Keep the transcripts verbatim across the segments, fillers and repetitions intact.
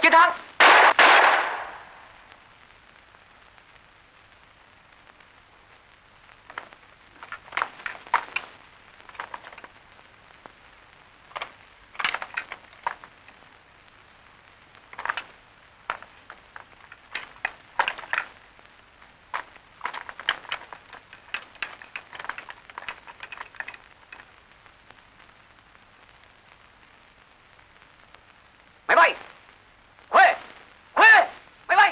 chiến thắng. Máy bay Khuê, Khuê, máy bay,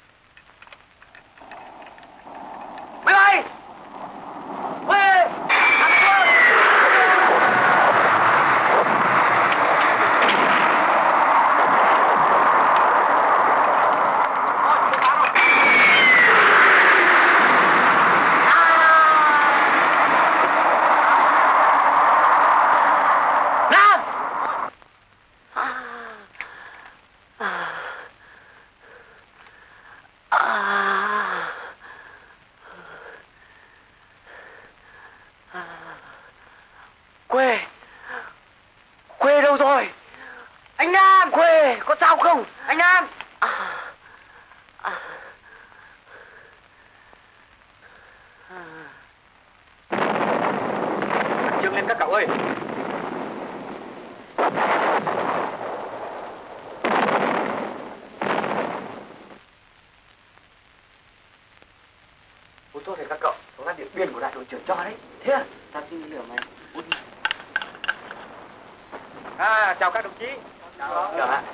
máy bay Khuê, Nam. Khuê, Khuê đâu rồi? Anh Nam, Khuê, có sao không? Anh Nam. À, à, à. Trương lên các cậu ơi. Ủa tốt rồi các cậu, đó là điện biên của đại đội trưởng cho đấy. Thế à? Ta xin lửa mày. À, chào các đồng chí. Chào. Chào ạ.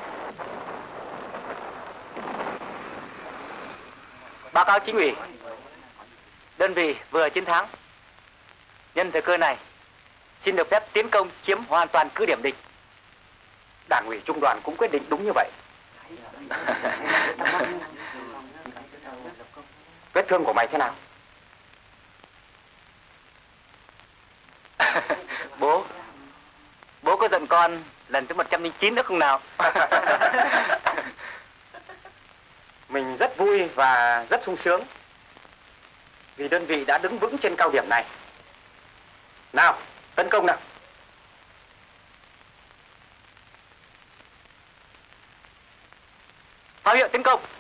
Báo cáo chính ủy, đơn vị vừa chiến thắng. Nhân thời cơ này, xin được phép tiến công chiếm hoàn toàn cứ điểm địch. Đảng ủy trung đoàn cũng quyết định đúng như vậy. Vết thương của mày thế nào? Bố, bố có giận con lần thứ một trăm linh chín nữa không nào? Mình rất vui và rất sung sướng vì đơn vị đã đứng vững trên cao điểm này. Nào, tấn công nào. Pháo hiệu tiến công.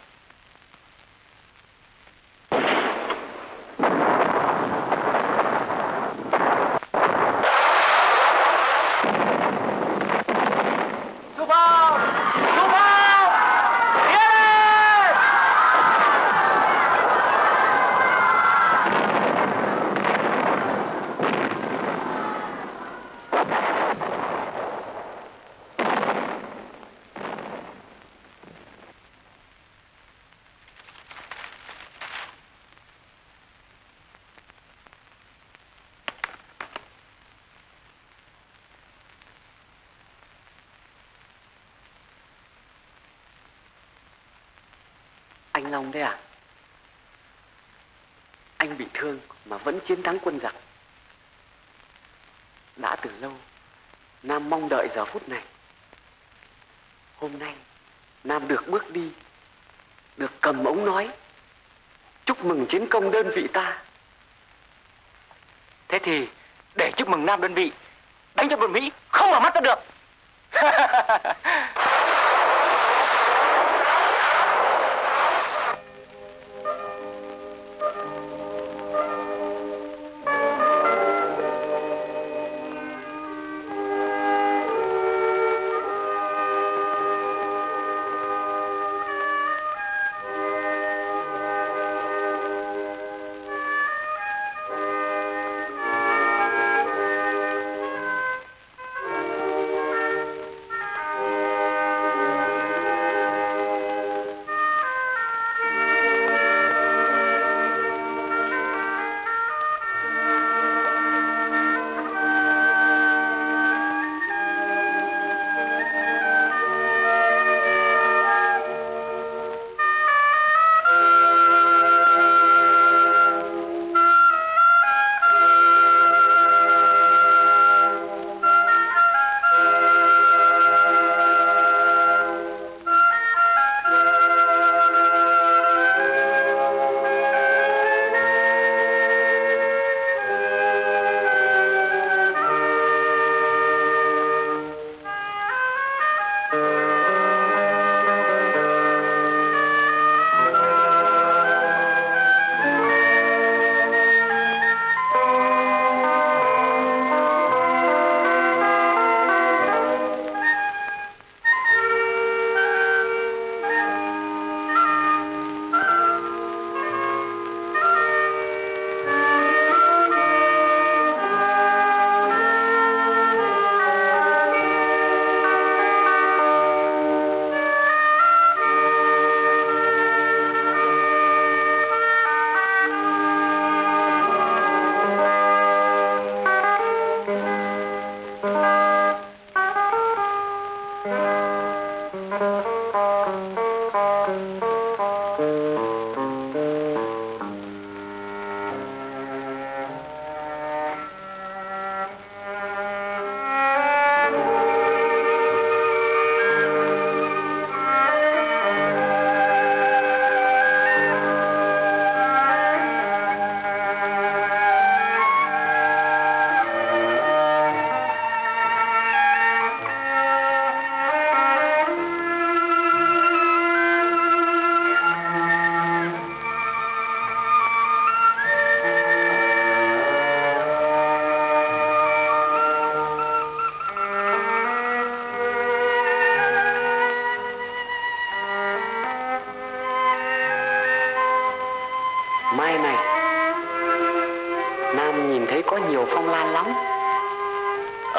Anh Long đấy à? Anh bị thương mà vẫn chiến thắng quân giặc. Đã từ lâu Nam mong đợi giờ phút này. Hôm nay Nam được bước đi, được cầm ống nói chúc mừng chiến công đơn vị ta. Thế thì để chúc mừng Nam đơn vị đánh cho bọn Mỹ không mở mắt ra được.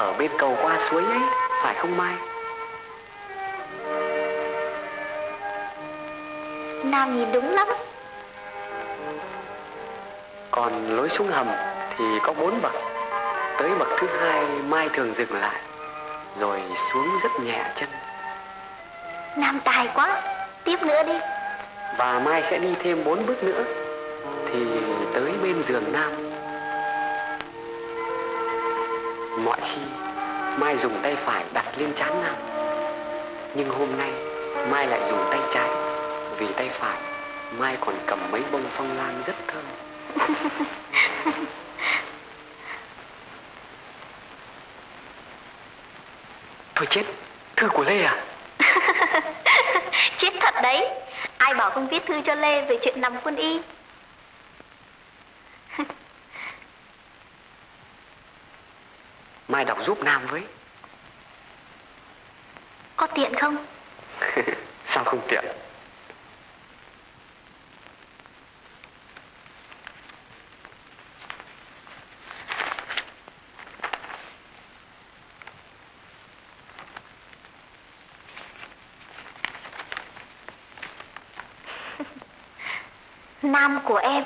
ở bên cầu qua suối ấy, phải không Mai? Nam nhìn đúng lắm. Còn lối xuống hầm thì có bốn bậc. Tới bậc thứ hai Mai thường dừng lại, rồi xuống rất nhẹ chân. Nam tài quá, tiếp nữa đi. Và Mai sẽ đi thêm bốn bước nữa thì tới bên giường Nam. Mọi khi Mai dùng tay phải đặt lên trán Nam, nhưng hôm nay Mai lại dùng tay trái, vì tay phải Mai còn cầm mấy bông phong lan rất thơm. Thôi chết, thư của Lê à? Chết thật đấy. Ai bảo không viết thư cho Lê về chuyện nằm quân y. Mai đọc giúp Nam với. Có tiện không? Sao không tiện? Nam của em.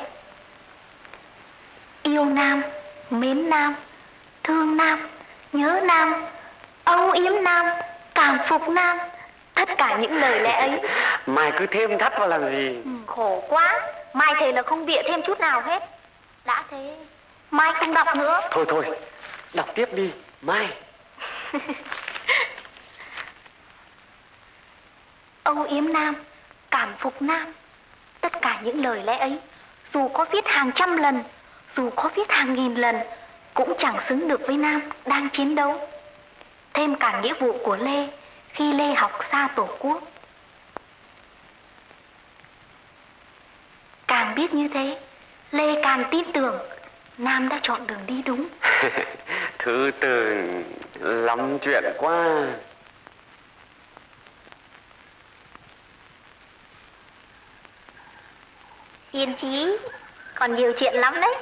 Yêu Nam, mến Nam, thương Nam, nhớ Nam, âu yếm Nam, cảm phục Nam. Tất cả những lời lẽ ấy. Mai cứ thêm thắt vào làm gì? Ừ, khổ quá. Mai thề là không bịa thêm chút nào hết. Đã thế Mai không đọc nữa. Thôi thôi, đọc tiếp đi Mai. Âu yếm Nam, cảm phục Nam. Tất cả những lời lẽ ấy, dù có viết hàng trăm lần, dù có viết hàng nghìn lần, cũng chẳng xứng được với Nam đang chiến đấu. Thêm cả nghĩa vụ của Lê khi Lê học xa Tổ quốc. Càng biết như thế, Lê càng tin tưởng Nam đã chọn đường đi đúng. Thư từ lắm chuyện quá. Yên chí, còn nhiều chuyện lắm đấy.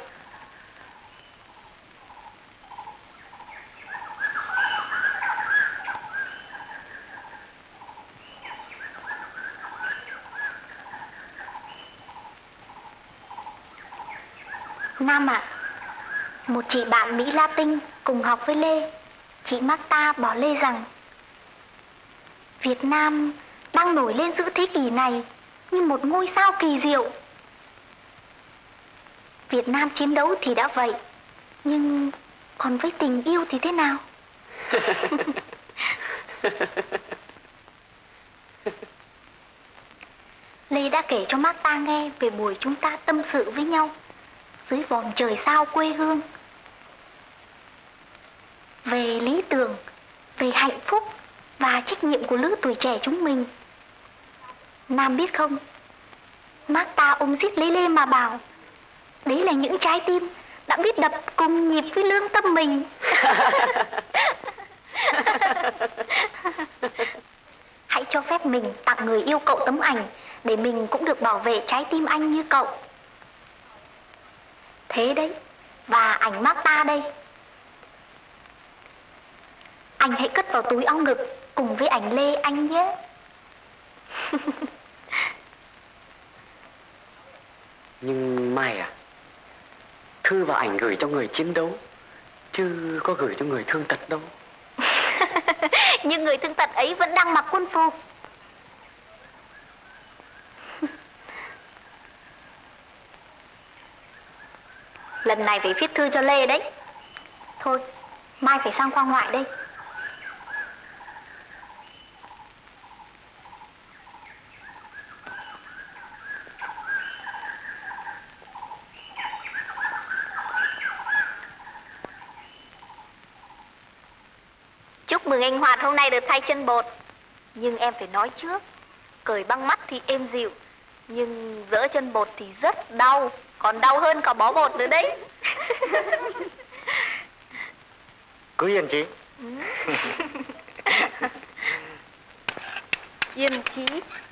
Nam ạ, à, một chị bạn Mỹ Latin cùng học với Lê, chị Marta bảo Lê rằng Việt Nam đang nổi lên giữa thế kỷ này như một ngôi sao kỳ diệu. Việt Nam chiến đấu thì đã vậy, nhưng còn với tình yêu thì thế nào? Lê đã kể cho Marta nghe về buổi chúng ta tâm sự với nhau dưới vòm trời sao quê hương. Về lý tưởng, về hạnh phúc và trách nhiệm của lứa tuổi trẻ chúng mình. Nam biết không, Marta ôm giết lấy Lê mà bảo đấy là những trái tim đã biết đập cùng nhịp với lương tâm mình. Hãy cho phép mình tặng người yêu cậu tấm ảnh để mình cũng được bảo vệ trái tim anh như cậu. Thế đấy, và ảnh Marta đây. Anh hãy cất vào túi áo ngực cùng với ảnh Lê anh nhé. Nhưng Mai à, thư và ảnh gửi cho người chiến đấu, chứ có gửi cho người thương tật đâu. Nhưng người thương tật ấy vẫn đang mặc quân phục. Lần này phải viết thư cho Lê đấy. Thôi, mai phải sang khoa ngoại đây. Chúc mừng anh Hoạt hôm nay được thay chân bột. Nhưng em phải nói trước, cởi băng mắt thì êm dịu, nhưng dỡ chân bột thì rất đau. Còn đau hơn cả bó bột nữa đấy. Cứ yên chí. Ừ. Yên chí.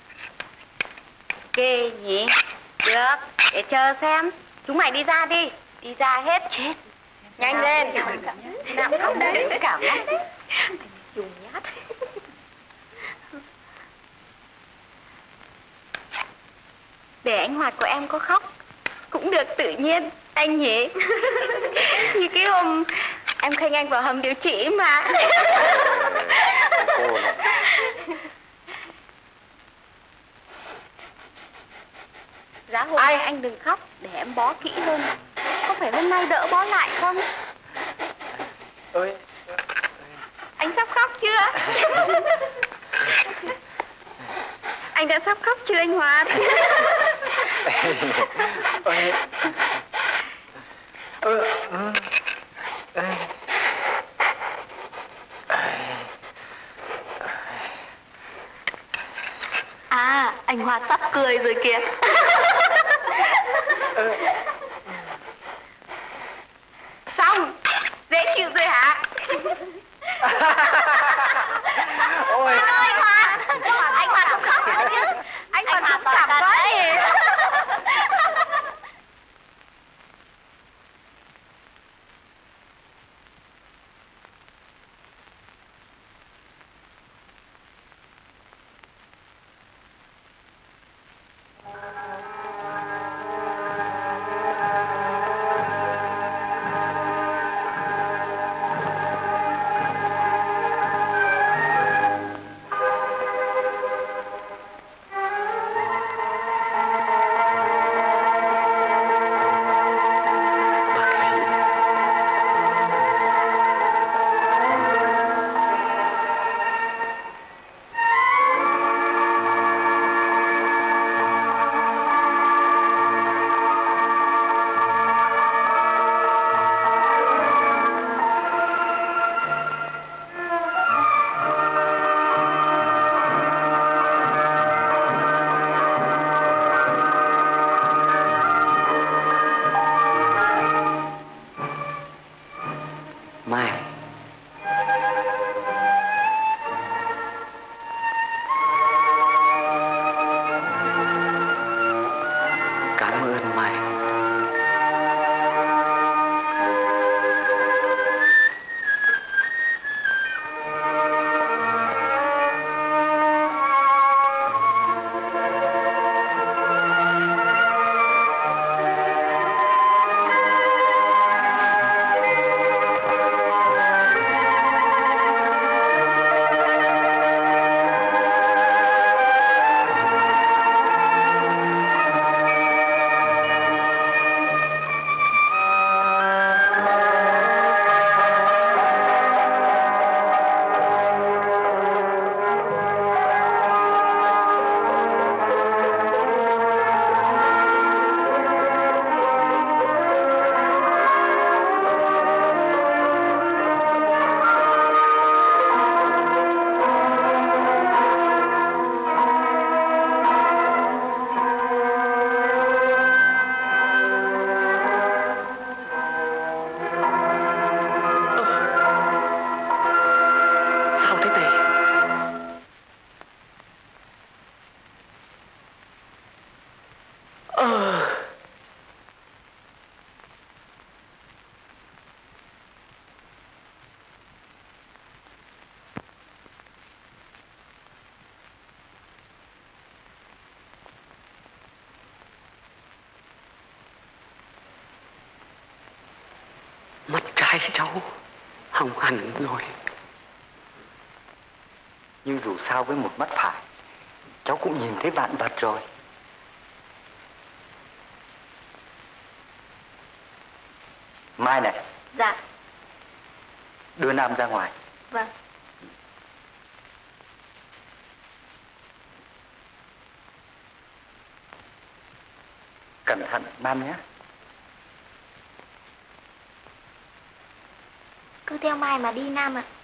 Kê nhỉ? Được, để chờ xem. Chúng mày đi ra đi. Đi ra hết. Chết, Nhanh lên. Nam khóc đấy. Cảm ơn. Dùng nhát. Để anh Hoạt của em có khóc cũng được tự nhiên anh nhỉ. Như cái hôm em khênh anh vào hầm điều trị mà. Cô này. Giá hôm nay anh đừng khóc, để em bó kỹ hơn. Có phải hôm nay đỡ bó lại không? Ơi. Anh sắp khóc chưa? Anh đã sắp khóc chưa anh Hoạt? Ơi. Ơ. Ê. À, anh Hoạt sắp cười rồi kìa. Xong, dễ chịu rồi hả? Ôi. Anh Hoạt, anh Hoạt cũng khóc nữa chứ. Anh Hoạt cũng cảm quá gì. Mắt trái cháu hỏng hẳn rồi. Nhưng dù sao với một mắt phải, cháu cũng nhìn thấy vạn vật rồi. Mai này. Dạ. Đưa Nam ra ngoài. Vâng. Cẩn thận Nam nhé. Cứ theo Mai mà đi Nam ạ.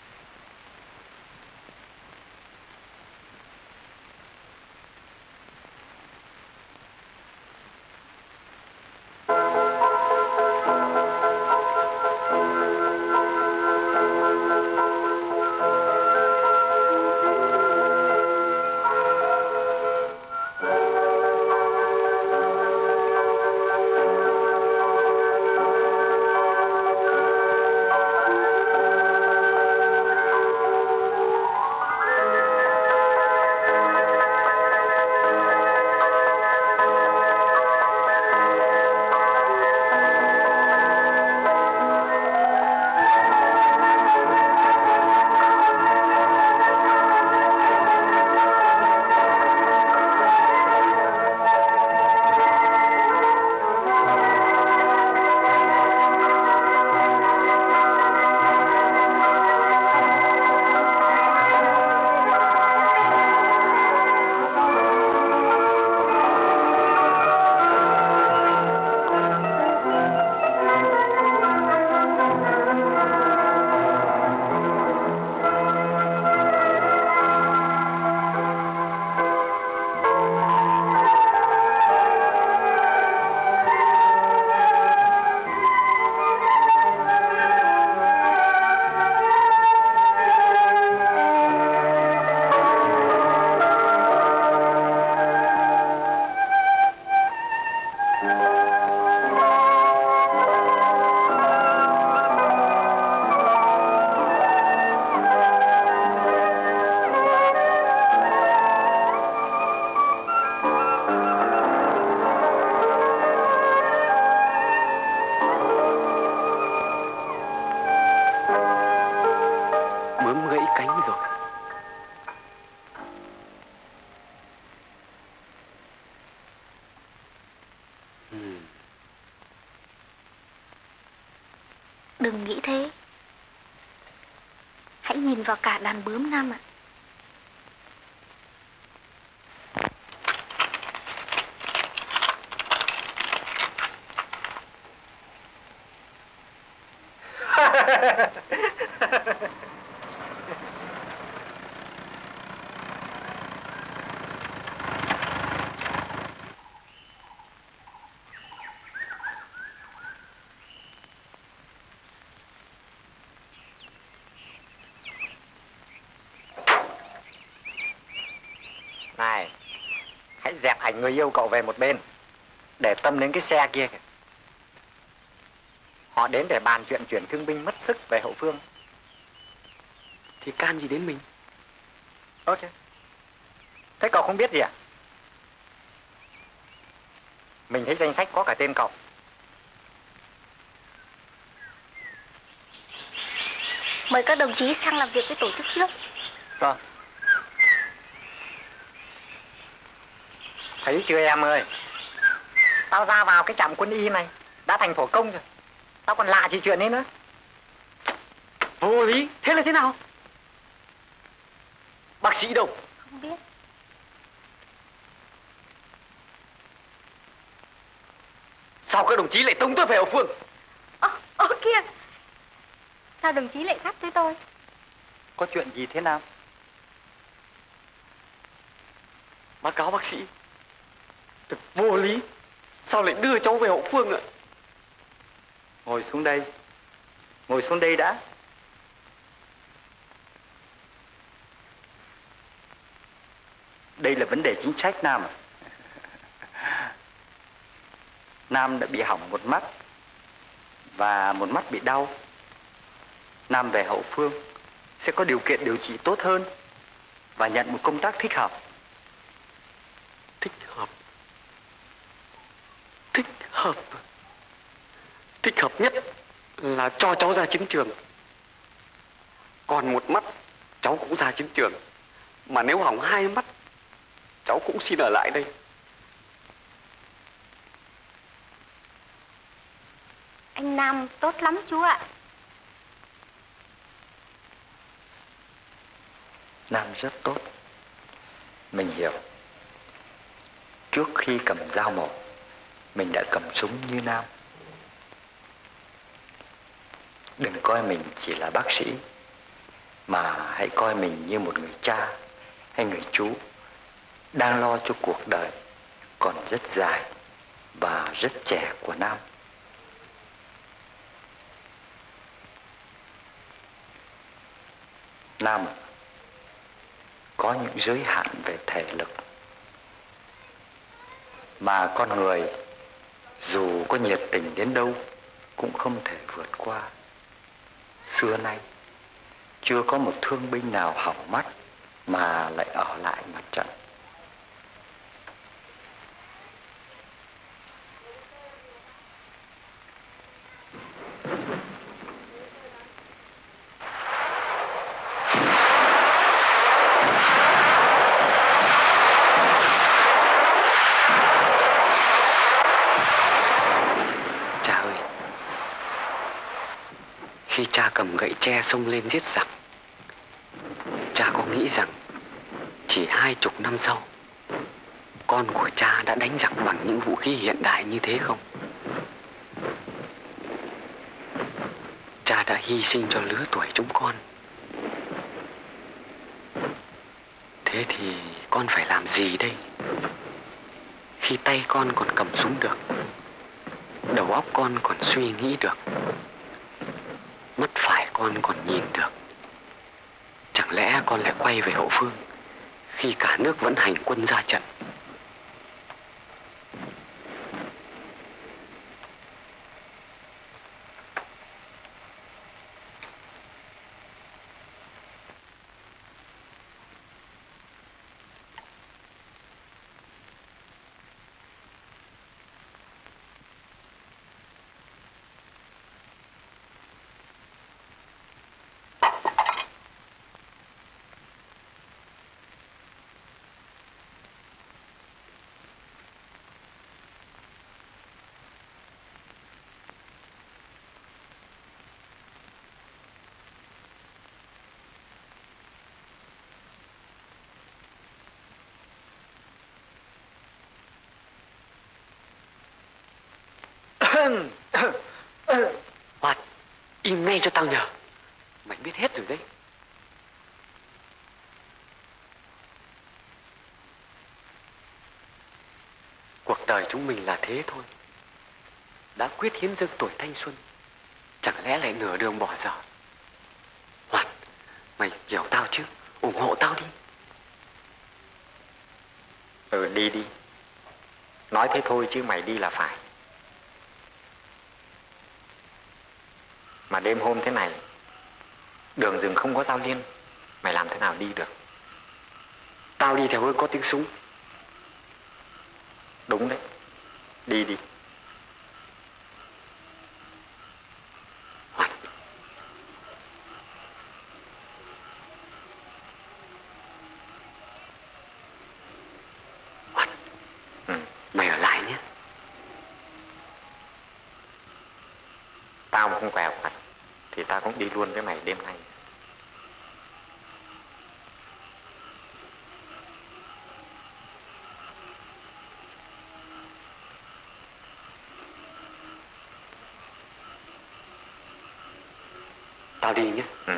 nhìn vào cả đàn bướm Nam ạ. Này, hãy dẹp ảnh người yêu cậu về một bên, để tâm đến cái xe kia kìa. Họ đến để bàn chuyện chuyển thương binh mất sức về hậu phương. Thì can gì đến mình? Ok. Thế cậu không biết gì à? Mình thấy danh sách có cả tên cậu. Mời các đồng chí sang làm việc với tổ chức trước. Vâng. Thấy chưa em ơi? Tao ra vào cái trạm quân y này đã thành thổ công rồi. Tao còn lạ gì chuyện ấy nữa. Vô lý, thế là thế nào? Bác sĩ đâu? Không biết. Sao các đồng chí lại tống tôi về hậu phương? Ơ, ơ kìa. Sao đồng chí lại gắt với tôi? Có chuyện gì thế nào? Báo cáo bác sĩ, thật vô lý. Sao lại đưa cháu về hậu phương ạ? Ngồi xuống đây. Ngồi xuống đây đã. Đây là vấn đề chính sách Nam à? Nam đã bị hỏng một mắt và một mắt bị đau. Nam về hậu phương sẽ có điều kiện điều trị tốt hơn và nhận một công tác thích hợp. Thích hợp? Thích hợp? Thích hợp nhất là cho cháu ra chiến trường. Còn một mắt cháu cũng ra chiến trường. Mà nếu hỏng hai mắt, cháu cũng xin ở lại đây. Anh Nam tốt lắm chú ạ. Nam rất tốt. Mình hiểu. Trước khi cầm dao mổ, mình đã cầm súng như Nam. Đừng coi mình chỉ là bác sĩ, mà hãy coi mình như một người cha hay người chú đang lo cho cuộc đời còn rất dài và rất trẻ của Nam. Nam có những giới hạn về thể lực mà con người dù có nhiệt tình đến đâu cũng không thể vượt qua. Xưa nay chưa có một thương binh nào hỏng mắt mà lại ở lại mặt trận. Khi cha cầm gậy tre xông lên giết giặc, cha có nghĩ rằng chỉ hai chục năm sau, con của cha đã đánh giặc bằng những vũ khí hiện đại như thế không? Cha đã hy sinh cho lứa tuổi chúng con. Thế thì con phải làm gì đây? Khi tay con còn cầm súng được, đầu óc con còn suy nghĩ được, mắt phải con còn nhìn được, chẳng lẽ con lại quay về hậu phương khi cả nước vẫn hành quân ra trận? Hoạt, im ngay cho tao nhờ. Mày biết hết rồi đấy. Cuộc đời chúng mình là thế thôi. Đã quyết hiến dâng tuổi thanh xuân, chẳng lẽ lại nửa đường bỏ dở. Hoạt, mày hiểu tao chứ, ủng hộ tao đi. Ừ, đi đi. Nói thế thôi chứ mày đi là phải. Mà đêm hôm thế này, đường rừng không có giao liên, mày làm thế nào đi được? Tao đi theo hướng có tiếng súng. Đúng đấy, đi đi. Hoạt. Hoạt. Ừ. Mày ở lại nhé. Tao mà không quẹo Hoạt thì tao cũng đi luôn với mày đêm nay. Tao đi nhé. Ừ.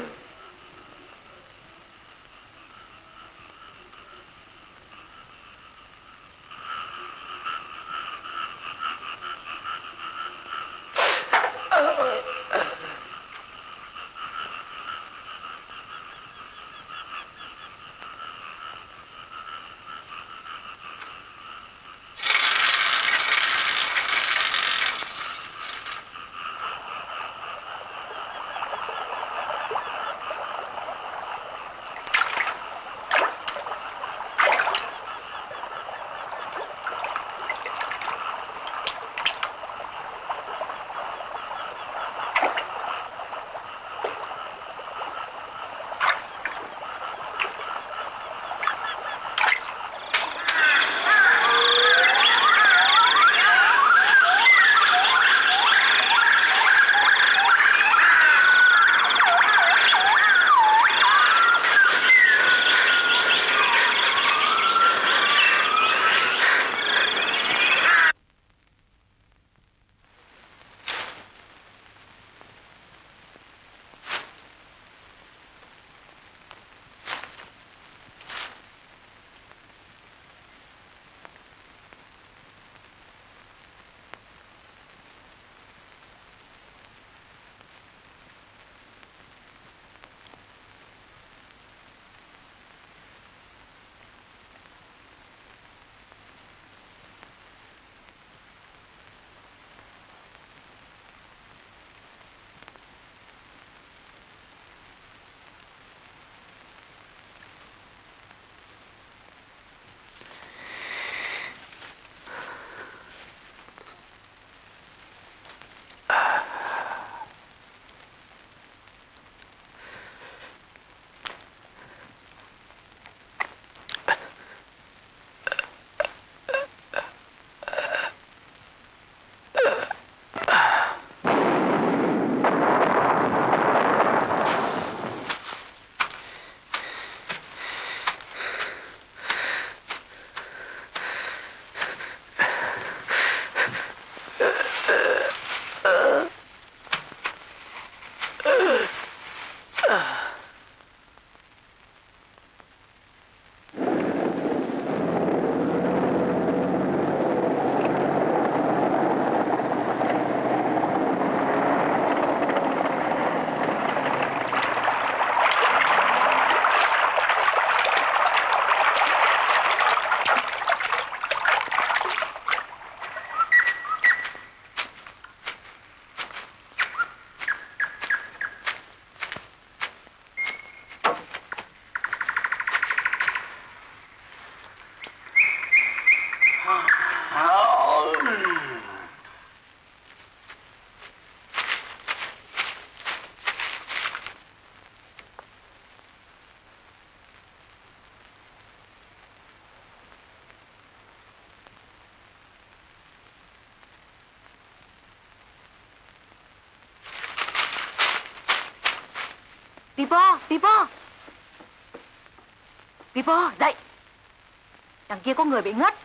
Pipo, Pipo, Pipo, dậy. Đằng kia có người bị ngất.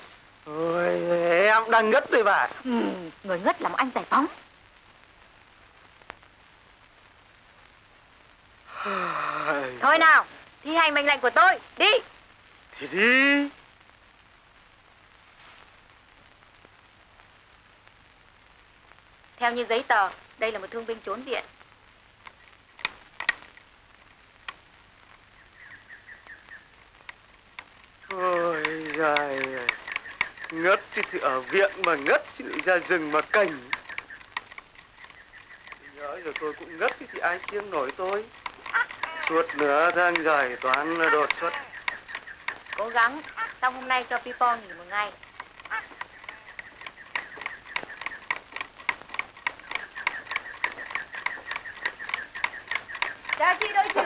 Ôi, em đang ngất rồi bà. Ừ, người ngất làm anh giải phóng. Thôi nào, thi hành mệnh lệnh của tôi, đi. Thì đi. Theo như giấy tờ, đây là một thương binh trốn viện. Ôi giời, ngất thì, thì ở viện mà ngất chứ lại ra rừng mà cành. Nhớ rồi tôi cũng ngất thì, thì ai kiêng nổi tôi. Suốt nửa tháng dài toán là đột xuất. Cố gắng, xong hôm nay cho Pipo nghỉ một ngày. Chào chị đội trưởng.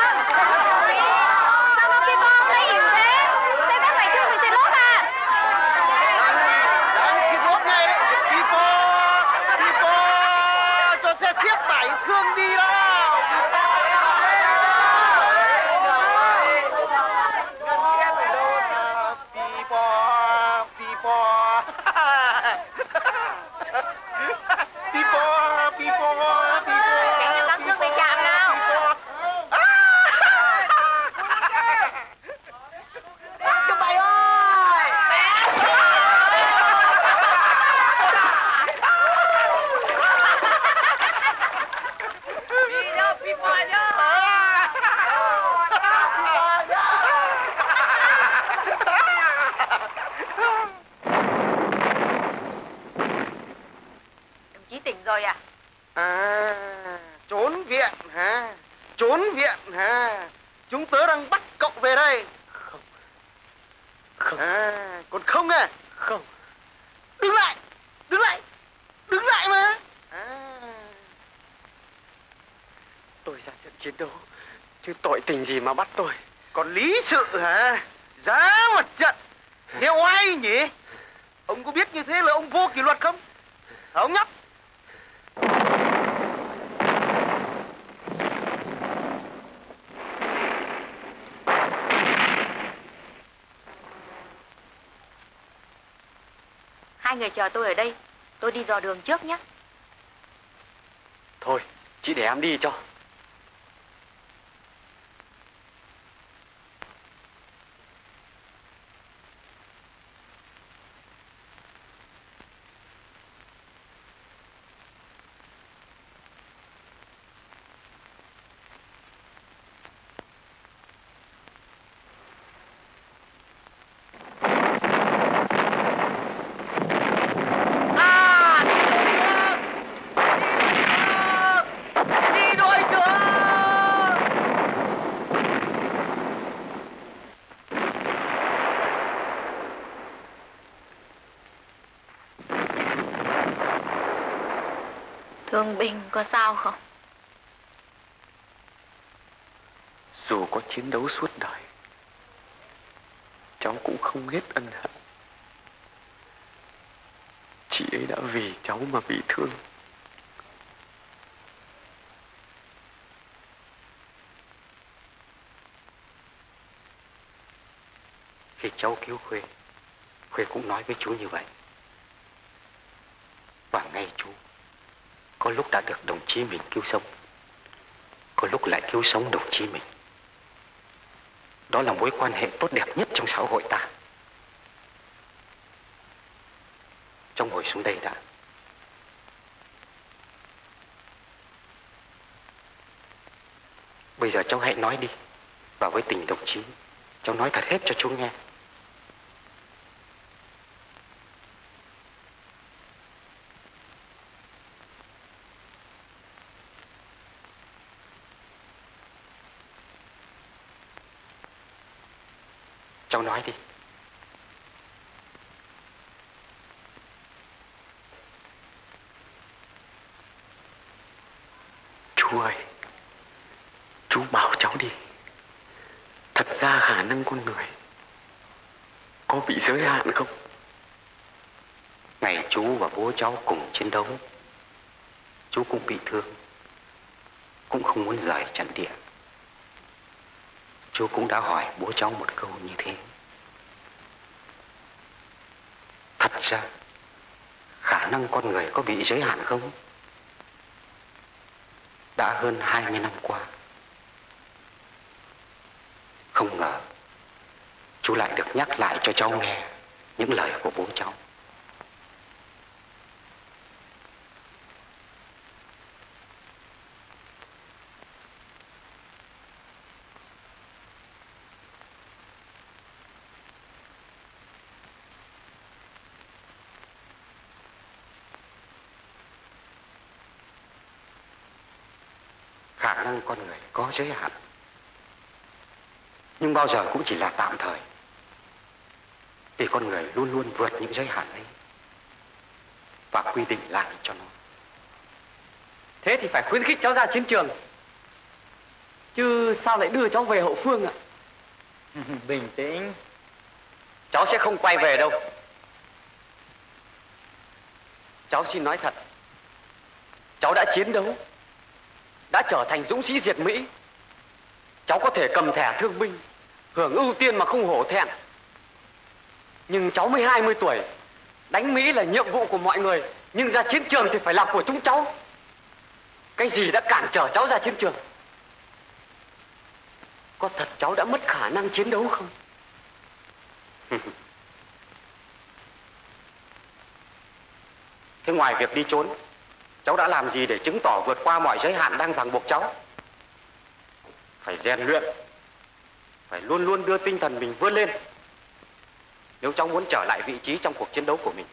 Sao mà Pipo hôm nay hiểu thế? Thế bác phải thương người xịt lốp à? Đang xịt lốp ngay đấy. Pipo, Pipo, cho xe xiết tải thương đi đó. Rồi à? À, trốn viện hả? Trốn viện hả? Chúng tớ đang bắt cậu về đây. Không. Không. À, còn không à? Không. Đứng lại, đứng lại, đứng lại mà. À. Tôi ra trận chiến đấu, chứ tội tình gì mà bắt tôi. Còn lý sự hả? Giá mặt trận. Nghe oai nhỉ? Ông có biết như thế là ông vô kỷ luật không? Hả ông nhóc? Hai người chờ tôi ở đây, tôi đi dò đường trước nhé. Thôi, chị để em đi cho. Thương binh có sao không? Dù có chiến đấu suốt đời, cháu cũng không hết ân hận. Chị ấy đã vì cháu mà bị thương. Khi cháu cứu Khuê, Khuê cũng nói với chú như vậy. Và ngay chú, có lúc đã được đồng chí mình cứu sống, có lúc lại cứu sống đồng chí mình. Đó là mối quan hệ tốt đẹp nhất trong xã hội ta. Cháu ngồi xuống đây đã. Bây giờ cháu hãy nói đi. Và với tình đồng chí, cháu nói thật hết cho chú nghe. Cháu nói đi. Chú ơi, chú bảo cháu đi. Thật ra khả năng con người có bị giới hạn không? Ngày chú và bố cháu cùng chiến đấu, chú cũng bị thương, cũng không muốn rời trận địa. Chú cũng đã hỏi bố cháu một câu như thế. Phải ra khả năng con người có bị giới hạn không? Đã hơn hai mươi năm qua, không ngờ chú lại được nhắc lại cho cháu nghe những lời của bố cháu. Khả năng con người có giới hạn, nhưng bao giờ cũng chỉ là tạm thời, vì con người luôn luôn vượt những giới hạn ấy và quy định lại cho nó. Thế thì phải khuyến khích cháu ra chiến trường, chứ sao lại đưa cháu về hậu phương ạ? Bình tĩnh. Cháu sẽ không quay về đâu. Cháu xin nói thật, cháu đã chiến đấu, đã trở thành dũng sĩ diệt Mỹ. Cháu có thể cầm thẻ thương binh, hưởng ưu tiên mà không hổ thẹn. Nhưng cháu mới hai mươi tuổi, đánh Mỹ là nhiệm vụ của mọi người, nhưng ra chiến trường thì phải là của chúng cháu. Cái gì đã cản trở cháu ra chiến trường? Có thật cháu đã mất khả năng chiến đấu không? Thế ngoài việc đi trốn, cháu đã làm gì để chứng tỏ vượt qua mọi giới hạn đang ràng buộc cháu? Phải rèn luyện, phải luôn luôn đưa tinh thần mình vươn lên, nếu cháu muốn trở lại vị trí trong cuộc chiến đấu của mình.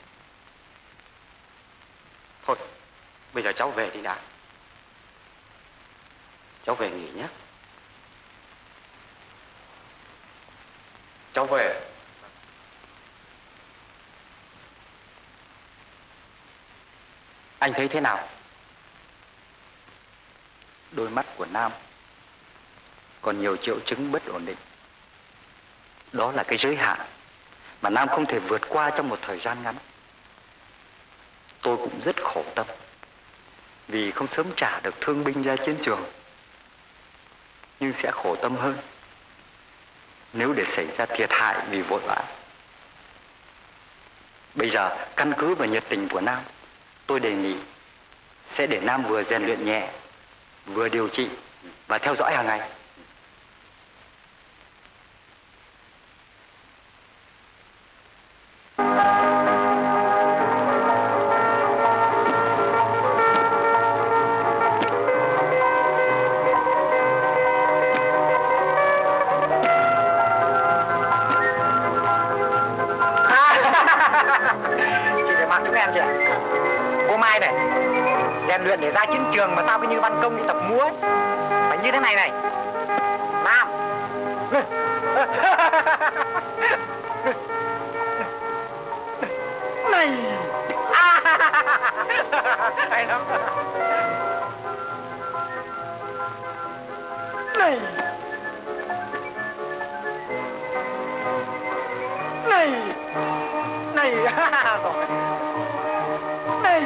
Thôi, bây giờ cháu về đi đã. Cháu về nghỉ nhé. Cháu về. Anh thấy thế nào? Đôi mắt của Nam còn nhiều triệu chứng bất ổn định. Đó là cái giới hạn mà Nam không thể vượt qua trong một thời gian ngắn. Tôi cũng rất khổ tâm vì không sớm trả được thương binh ra chiến trường. Nhưng sẽ khổ tâm hơn nếu để xảy ra thiệt hại vì vội vã. Bây giờ căn cứ vào nhiệt tình của Nam, tôi đề nghị sẽ để Nam vừa rèn luyện nhẹ, vừa điều trị và theo dõi hàng ngày. Rèn luyện để ra chiến trường mà sao cứ như văn công đi tập múa ấy. Phải như thế này này. Nam. Này. Hay lắm. Này. Này. Này. Rồi. Này.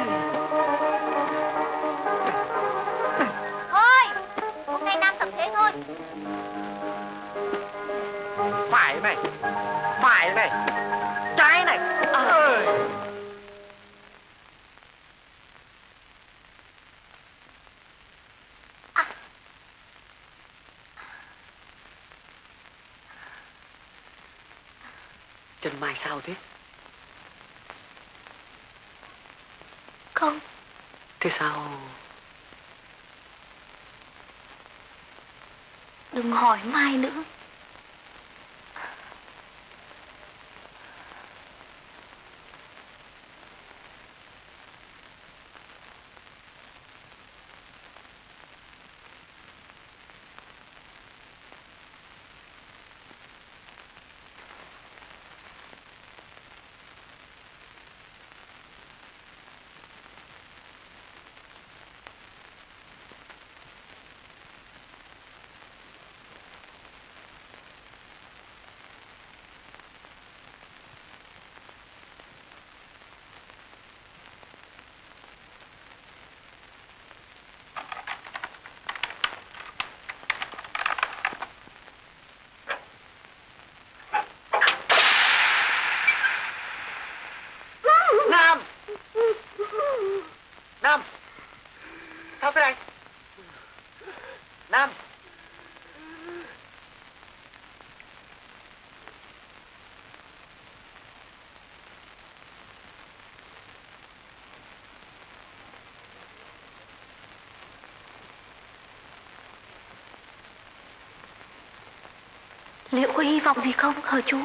Phải này, phải này, trái này. À. Ơi. À. Chân Mai sao thế? Không. Thế sao? Đừng hỏi Mai nữa. Liệu có hy vọng gì không hờ chú?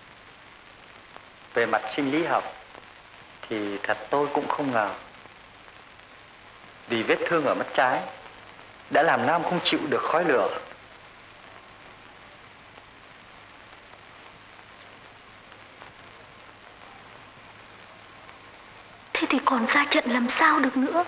Về mặt sinh lý học thì thật tôi cũng không ngờ. Vì vết thương ở mắt trái đã làm Nam không chịu được khói lửa. Thế thì còn ra trận làm sao được nữa?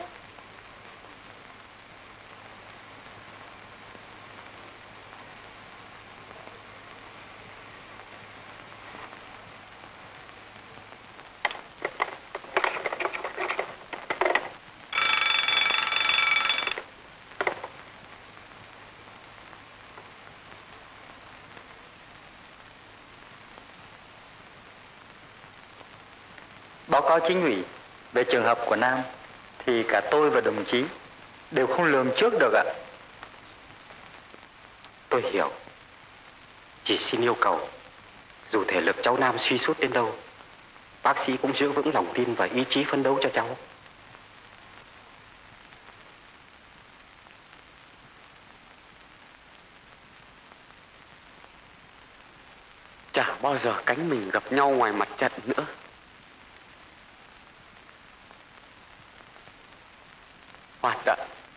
Báo cáo chính ủy, về trường hợp của Nam thì cả tôi và đồng chí đều không lường trước được ạ. Tôi hiểu. Chỉ xin yêu cầu, dù thể lực cháu Nam suy sút đến đâu, bác sĩ cũng giữ vững lòng tin và ý chí phấn đấu cho cháu. Chả bao giờ cánh mình gặp nhau ngoài mặt trận nữa. Hoạt ạ,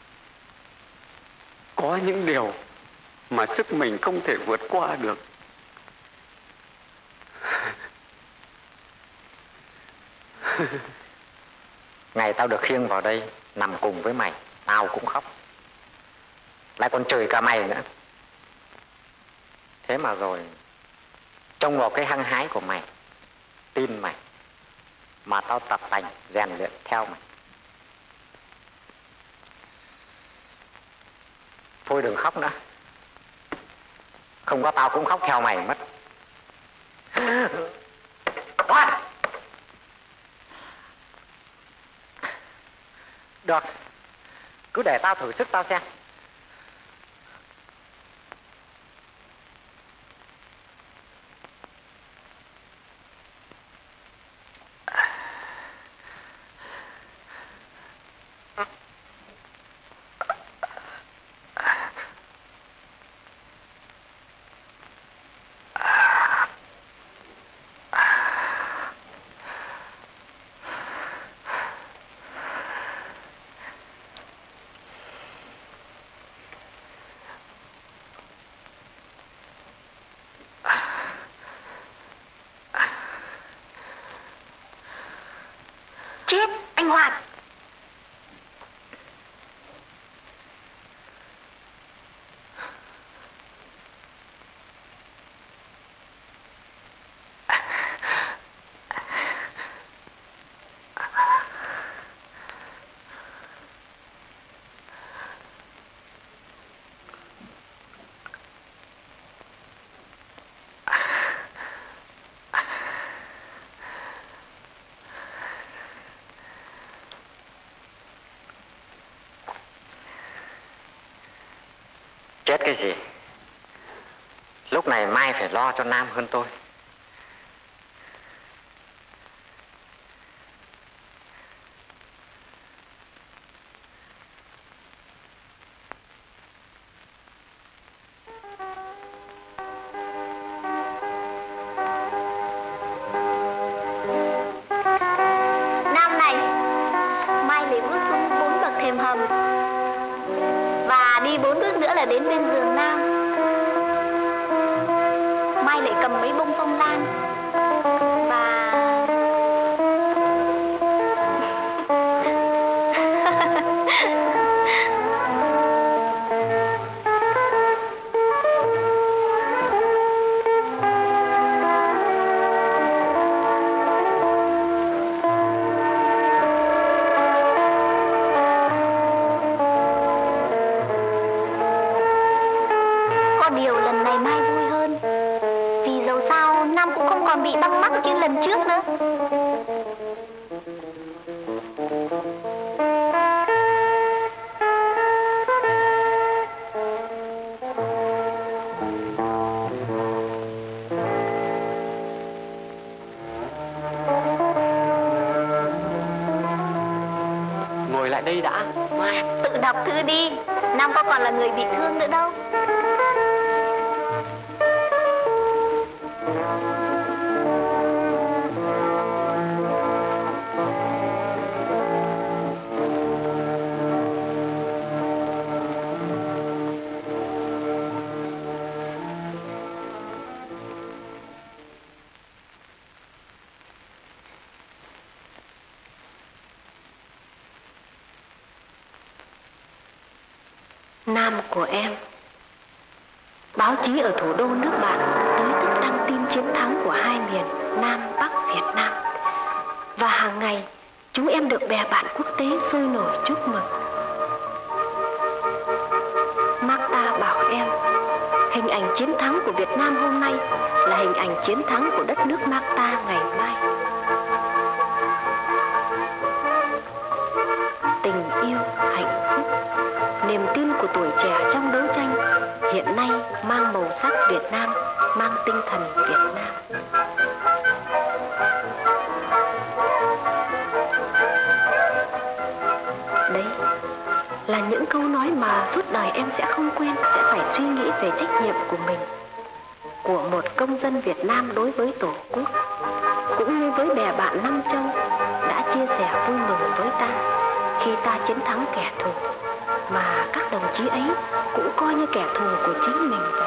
có những điều mà sức mình không thể vượt qua được. Ngày tao được khiêng vào đây nằm cùng với mày, tao cũng khóc. Lại còn chửi cả mày nữa. Thế mà rồi trông vào cái hăng hái của mày, tin mày, mà tao tập tành rèn luyện theo mày. Thôi đừng khóc nữa. Không có tao cũng khóc theo mày mất. What? Được, cứ để tao thử sức tao xem. Chết, anh Hoạt! Chết cái gì? Lúc này Mai phải lo cho Nam hơn tôi. Nam này, Mai lại bước xuống bốn bậc thềm hầm và đi bốn bước nữa là đến bên giường Nam. Mai lại cầm mấy bông phong lan và điều lần này Mai vui hơn, vì dầu sao Nam cũng không còn bị băng mắc như lần trước nữa. Ngồi lại đây đã. Tự đọc thư đi, Nam có còn là người bị thương nữa đâu. Nam của em. Báo chí ở thủ đô nước bạn tới tức đăng tin chiến thắng của hai miền Nam Bắc Việt Nam. Và hàng ngày chúng em được bè bạn quốc tế sôi nổi chúc mừng. Marta bảo em, hình ảnh chiến thắng của Việt Nam hôm nay là hình ảnh chiến thắng của đất nước Marta ngày mai. Tình yêu, hạnh phúc, niềm tin của tuổi trẻ trong đấu tranh hiện nay mang màu sắc Việt Nam, mang tinh thần Việt Nam. Đấy là những câu nói mà suốt đời em sẽ không quên, sẽ phải suy nghĩ về trách nhiệm của mình, của một công dân Việt Nam đối với Tổ quốc, cũng như với bè bạn Nam Châu đã chia sẻ vui mừng với ta khi ta chiến thắng kẻ thù, mà các đồng chí ấy cũng coi như kẻ thù của chính mình vậy.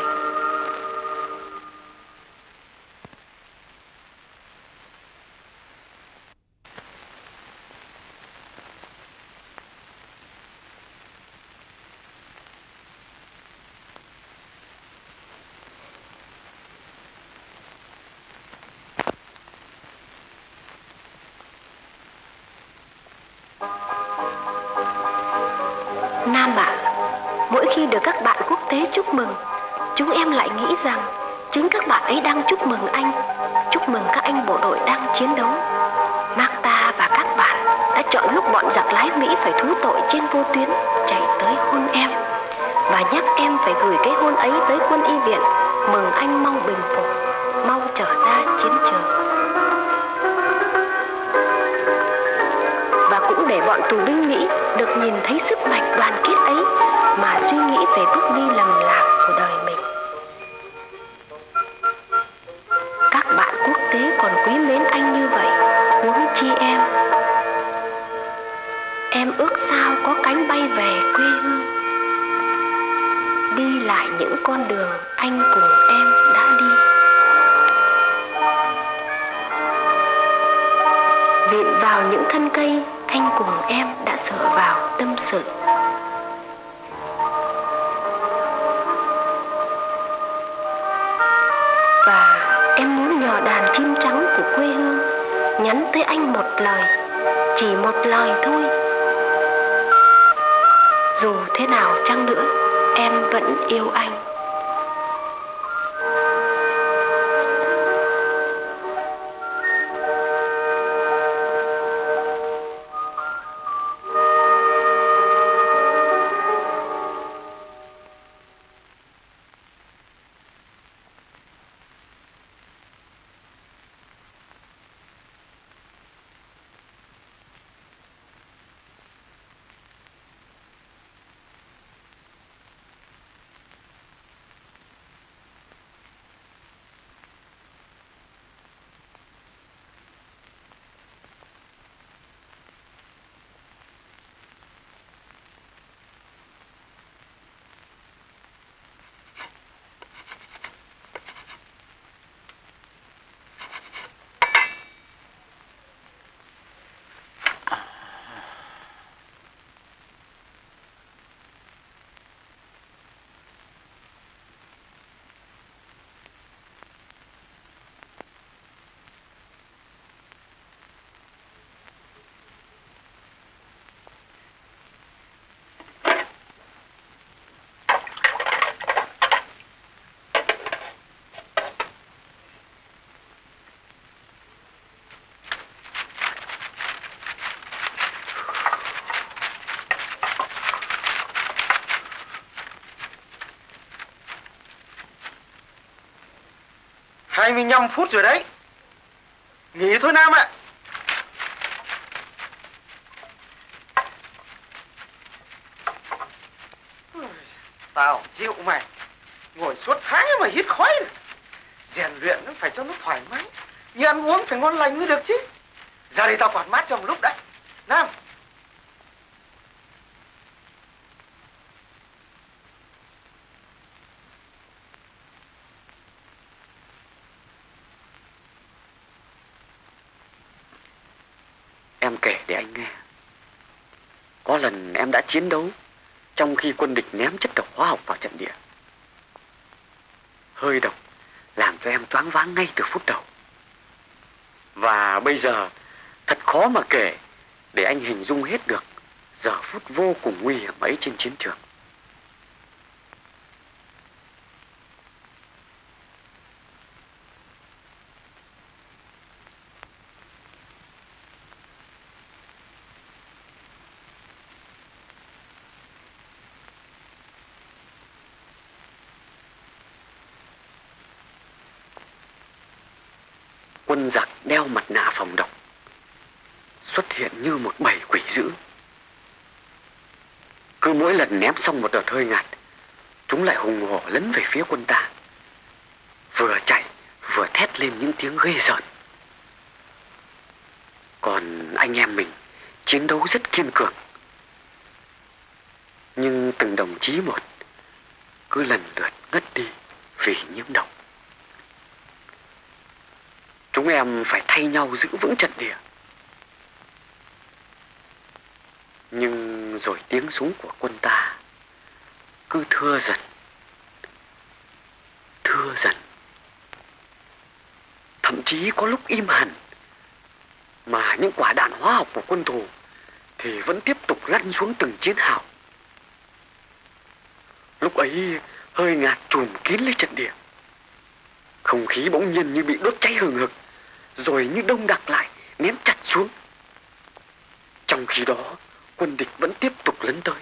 Nam ạ, mỗi khi được các bạn quốc tế chúc mừng, chúng em lại nghĩ rằng chính các bạn ấy đang chúc mừng anh, chúc mừng các anh bộ đội đang chiến đấu. Marta và các bạn đã chọn lúc bọn giặc lái Mỹ phải thú tội trên vô tuyến chạy tới hôn em và nhắc em phải gửi cái hôn ấy tới quân y viện, mừng anh mau bình phục, mau trở ra chiến trường. Và cũng để bọn tù binh Mỹ được nhìn thấy sức mạnh đoàn kết ấy mà suy nghĩ về bước đi lầm lạc của đời mình. Các bạn quốc tế còn quý mến anh như vậy, huống chi em. Em ước sao có cánh bay về quê hương, đi lại những con đường anh cùng em đã đi. Viện vào những thân cây anh cùng em đã dựa vào tâm sự. Và em muốn nhờ đàn chim trắng của quê hương nhắn tới anh một lời, chỉ một lời thôi. Dù thế nào chăng nữa, em vẫn yêu anh. hai mươi lăm phút rồi đấy. Nghỉ thôi Nam ạ. Tao chịu mày. Ngồi suốt tháng mà hít khói này. Rèn luyện nó phải cho nó thoải mái. Như ăn uống phải ngon lành mới được chứ. Ra đây tao quạt mát cho một lúc đã. Nam. Em kể để anh nghe. Có lần em đã chiến đấu, trong khi quân địch ném chất độc hóa học vào trận địa. Hơi độc làm cho em choáng váng ngay từ phút đầu. Và bây giờ thật khó mà kể để anh hình dung hết được giờ phút vô cùng nguy hiểm ấy trên chiến trường. Quân giặc đeo mặt nạ phòng độc, xuất hiện như một bầy quỷ dữ. Cứ mỗi lần ném xong một đợt hơi ngạt, chúng lại hùng hổ lấn về phía quân ta, vừa chạy vừa thét lên những tiếng ghê rợn. Còn anh em mình chiến đấu rất kiên cường, nhưng từng đồng chí một cứ lần lượt ngất đi vì nhiễm độc. Chúng em phải thay nhau giữ vững trận địa. Nhưng rồi tiếng súng của quân ta cứ thưa dần, thưa dần. Thậm chí có lúc im hẳn, mà những quả đạn hóa học của quân thù thì vẫn tiếp tục lăn xuống từng chiến hào. Lúc ấy hơi ngạt trùm kín lấy trận địa. Không khí bỗng nhiên như bị đốt cháy hừng hực, rồi như đông đặc lại ném chặt xuống. Trong khi đó quân địch vẫn tiếp tục lấn tới.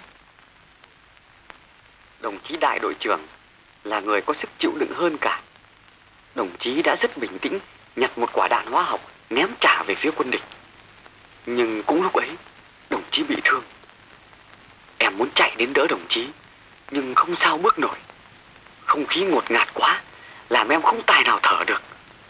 Đồng chí đại đội trưởng là người có sức chịu đựng hơn cả. Đồng chí đã rất bình tĩnh nhặt một quả đạn hóa học ném trả về phía quân địch. Nhưng cũng lúc ấy đồng chí bị thương. Em muốn chạy đến đỡ đồng chí, nhưng không sao bước nổi. Không khí ngột ngạt quá, làm em không tài nào thở được.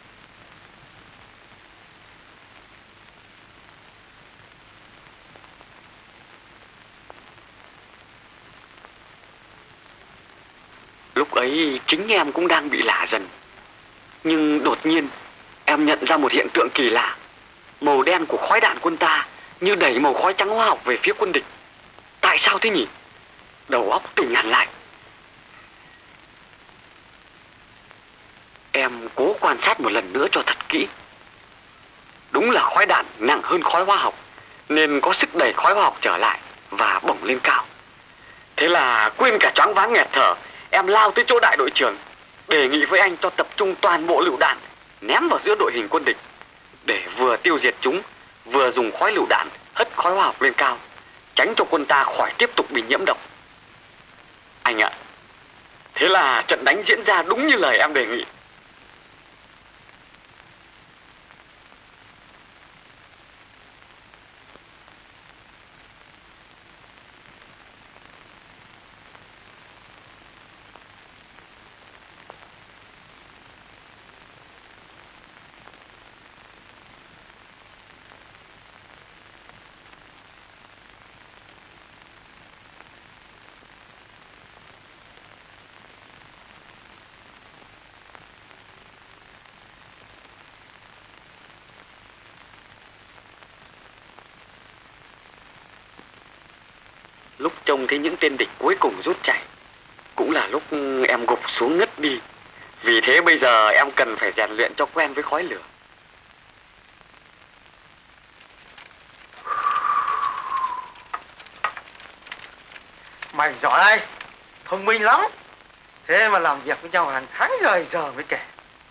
Lúc ấy chính em cũng đang bị lả dần. Nhưng đột nhiên em nhận ra một hiện tượng kỳ lạ. Màu đen của khói đạn quân ta như đẩy màu khói trắng hóa học về phía quân địch. Tại sao thế nhỉ? Đầu óc tỉnh hẳn lại. Em cố quan sát một lần nữa cho thật kỹ. Đúng là khói đạn nặng hơn khói hóa học, nên có sức đẩy khói hóa học trở lại và bổng lên cao. Thế là quên cả choáng váng nghẹt thở, em lao tới chỗ đại đội trưởng, đề nghị với anh cho tập trung toàn bộ lựu đạn ném vào giữa đội hình quân địch, để vừa tiêu diệt chúng, vừa dùng khói lựu đạn hất khói hóa học lên cao, tránh cho quân ta khỏi tiếp tục bị nhiễm độc. Anh ạ, thế là trận đánh diễn ra đúng như lời em đề nghị. Lúc trông thấy những tên địch cuối cùng rút chạy, cũng là lúc em gục xuống ngất đi. Vì thế bây giờ em cần phải rèn luyện cho quen với khói lửa. Mày giỏi đây, thông minh lắm. Thế mà làm việc với nhau hàng tháng rời giờ mới kể.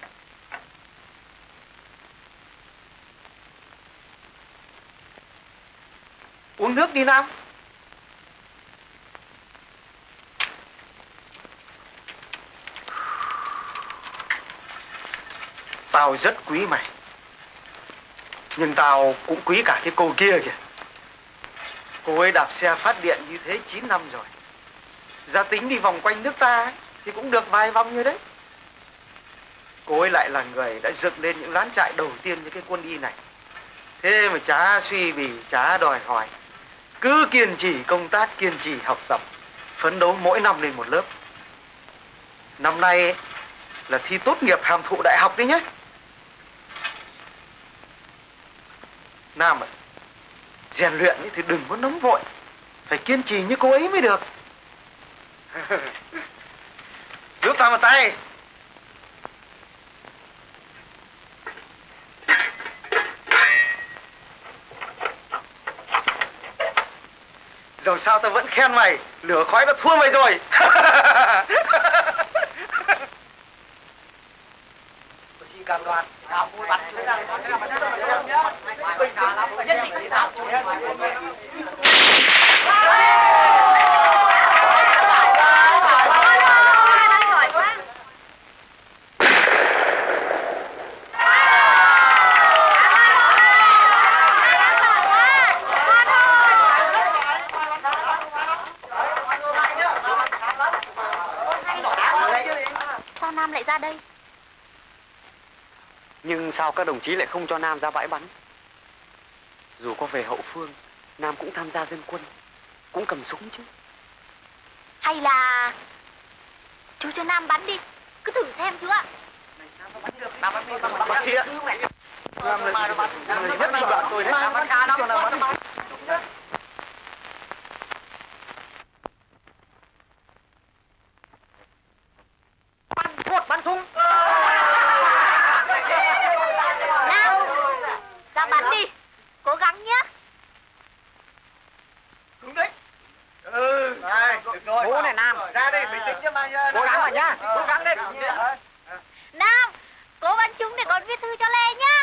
Uống nước đi Nam. Tao rất quý mày, nhưng tao cũng quý cả cái cô kia kìa. Cô ấy đạp xe phát điện như thế chín năm rồi. Gia tính đi vòng quanh nước ta ấy, thì cũng được vài vòng như đấy. Cô ấy lại là người đã dựng lên những lán trại đầu tiên như cái quân y này. Thế mà chả suy bì, chả đòi hỏi, cứ kiên trì công tác, kiên trì học tập, phấn đấu mỗi năm lên một lớp. Năm nay ấy, là thi tốt nghiệp hàm thụ đại học đấy nhé. Nam ạ, rèn luyện thì đừng có nóng vội, phải kiên trì như cô ấy mới được. Giúp ta một tay. Rồi sao ta vẫn khen mày, lửa khói đã thua mày rồi. Tôi xin cảm đoàn, nào vui bắt chúng ta. Nhất định thì nào chú hết. Nam lại ra đây? Nhưng sao các đồng chí lại không cho Nam ra bãi bắn? Dù có về hậu phương, Nam cũng tham gia dân quân, cũng cầm súng chứ. Hay là chú cho Nam bắn đi, cứ thử xem chú ạ. Bác sĩ ạ. Nam là người nhất là bạn tôi đấy. Cho Nam bắn. Một bắn súng. Nam, ra bắn đi, cố gắng nhé. Đúng đấy. Ừ, này, được rồi. Bố này Nam. Ra đây, bình tĩnh chứ mà. Cố gắng mà nhá, cố gắng lên. Nam, cố bắn chúng để con viết thư cho Lê nhá.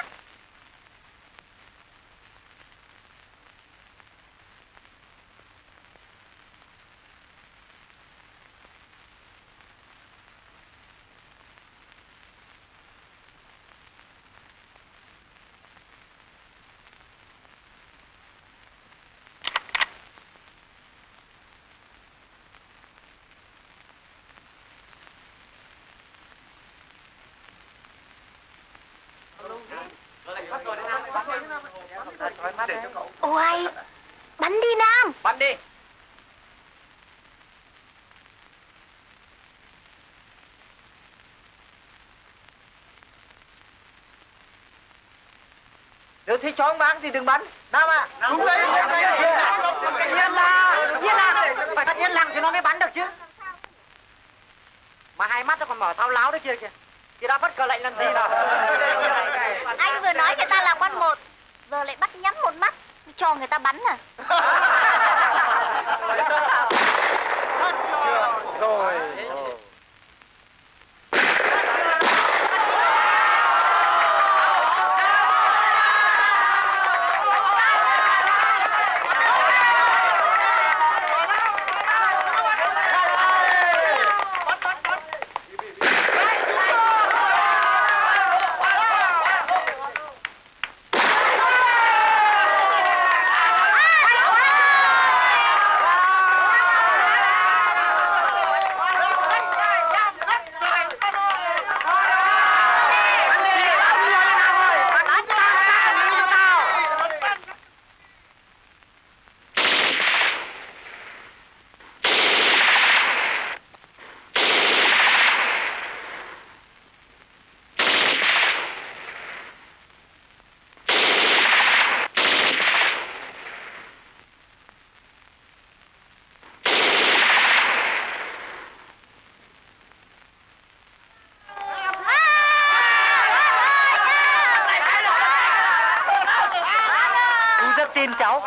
Ôi, bắn đi Nam. Bắn đi. Nếu thấy chó máng thì đừng bắn. Nam ạ. À. Đúng đấy. Yên là, yên là, phải thật yên lặng thì nó mới bắn được chứ. Mà hai mắt nó còn mở thao láo đấy kia kìa. Thì đã bắt cờ lệnh làm gì nào? Anh vừa nói người ta là quan một, giờ lại bắt nhắm một mắt cho người ta bắn à? Rồi. Tin cháu.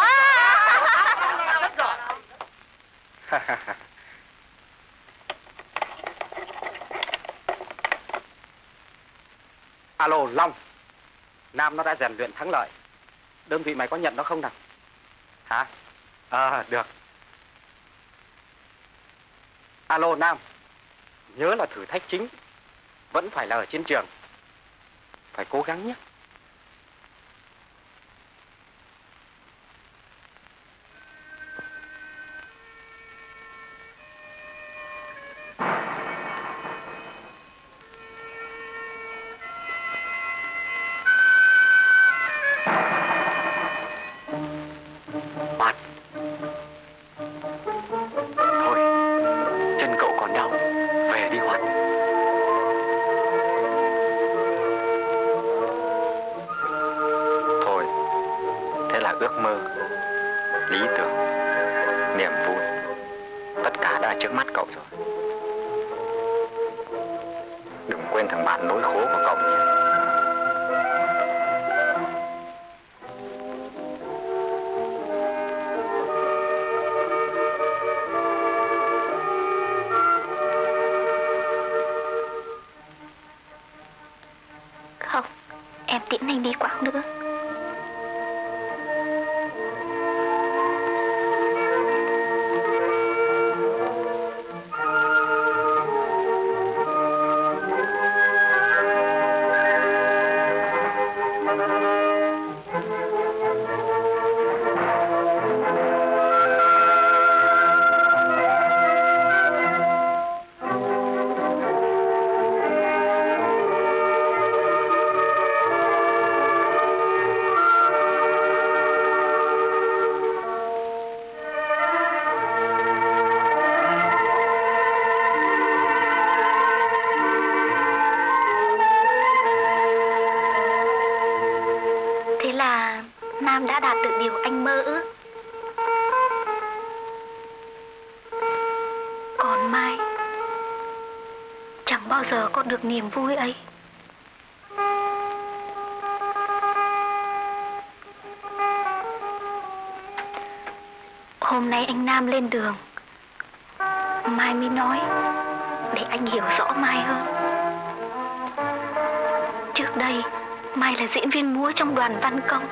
Alo, Long. Nam nó đã rèn luyện thắng lợi. Đơn vị mày có nhận nó không nào? Hả? À, được. Alo, Nam. Nhớ là thử thách chính vẫn phải là ở chiến trường. Phải cố gắng nhé. cả đã ở trước mắt cậu rồi. Đừng quên thằng bạn nỗi khố của cậu nhé. Không, em tiễn anh đi quãng nữa. Thế là Nam đã đạt được điều anh mơ ước. Còn Mai chẳng bao giờ có được niềm vui ấy. Hôm nay anh Nam lên đường, Mai mới nói để anh hiểu rõ Mai hơn. Trước đây Mai là diễn viên múa trong đoàn văn công.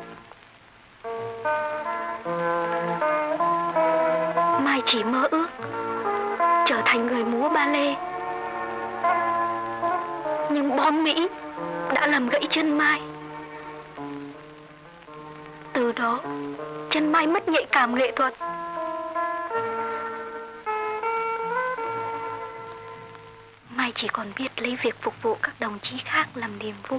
Mai chỉ mơ ước trở thành người múa ba lê. Nhưng bom Mỹ đã làm gãy chân Mai. Từ đó chân Mai mất nhạy cảm nghệ thuật. Mai chỉ còn biết lấy việc phục vụ các đồng chí khác làm niềm vui.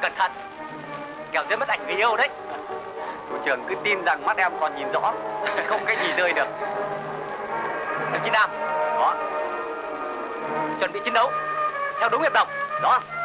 cẩn thận, kẻo rơi mất ảnh người yêu đấy. Thủ trưởng cứ tin rằng mắt em còn nhìn rõ, không cái gì rơi được. Đồng chí Nam, đó, chuẩn bị chiến đấu theo đúng hiệp đồng, đó.